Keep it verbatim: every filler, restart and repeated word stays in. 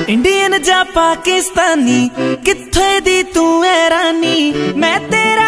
Indian जा पाकिस्तानी किथे दी तू है रानी, मैं तेरा